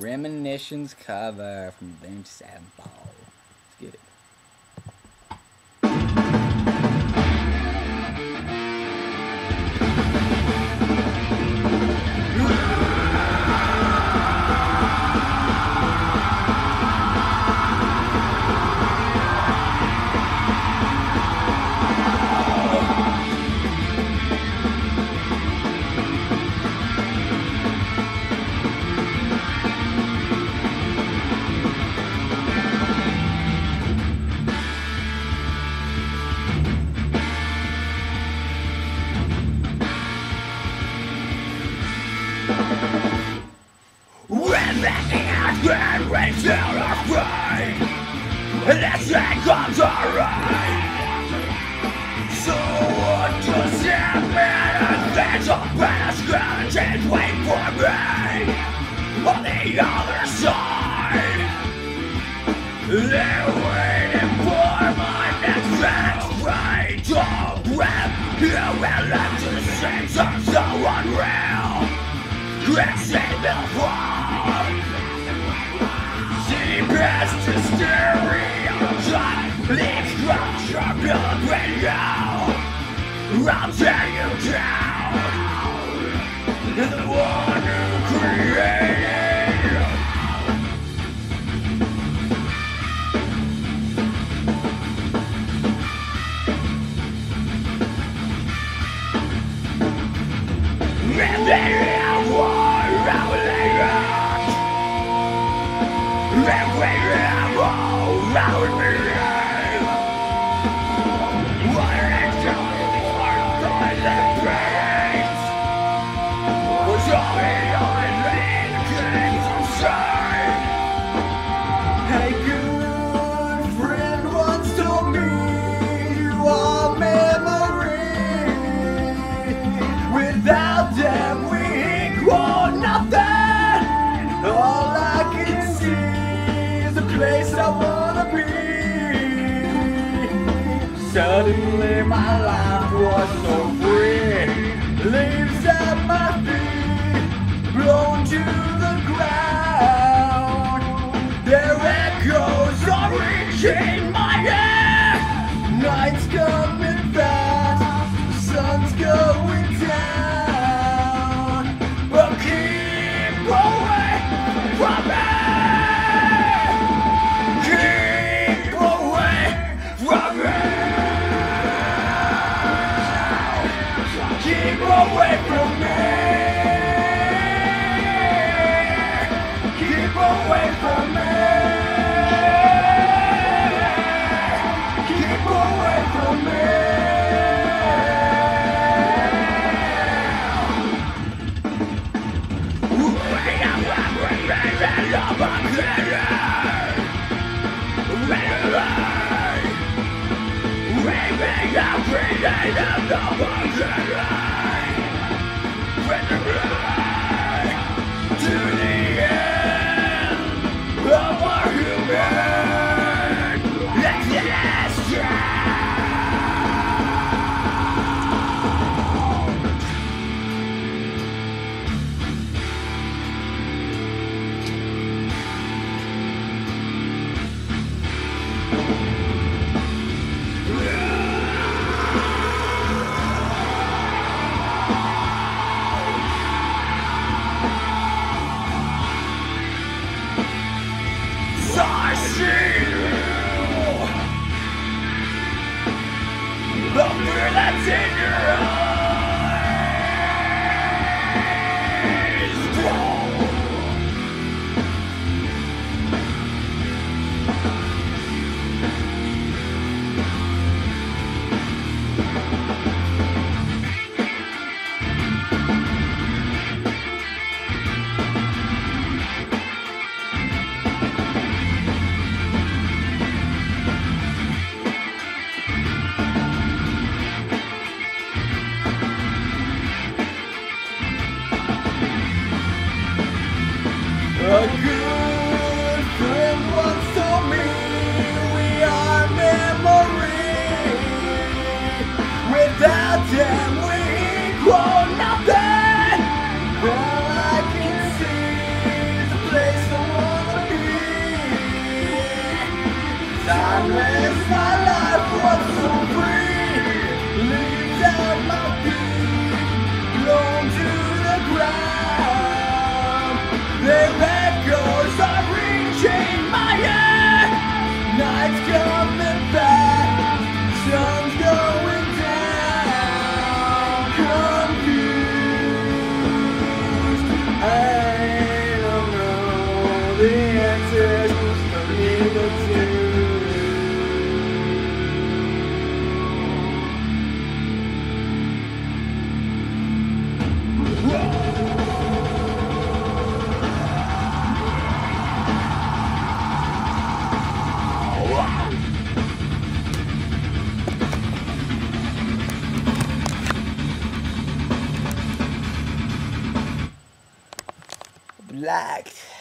Remenissions cover from Vintage Sample. Let's get it. When the hand rains down our fight, this thing comes alright. So what does it mean? There's a better skeleton waiting for me on the other side. They're waiting for my next fight to breath. You will live to the same song so unreal. Let's say before CBS hysteria Shot leaves structure build radio I'll tear you down The one who created Hey, good friend once told me you are memory. Without them we equal nothing. All I can see is the place I wanna be. Suddenly my life was so free. Leaves at my feet, blown to the ground. Their echoes are reaching my head. Night's coming fast, sun's going down. But keep away from me. Keep away from me. Keep away from me. Keep away from me. Keep away from me. To the end of our human existence. I see you, the fear that's in your eyes. Whoa. A good friend once told me we are memory. Without them we equal nothing. All I can see is a place Unless my life was so free, leaves at my feet, blown to the ground. Their echoes are reaching my head. Night's coming back, sun's going down. Confused, I don't know the answers, but neither do. Black.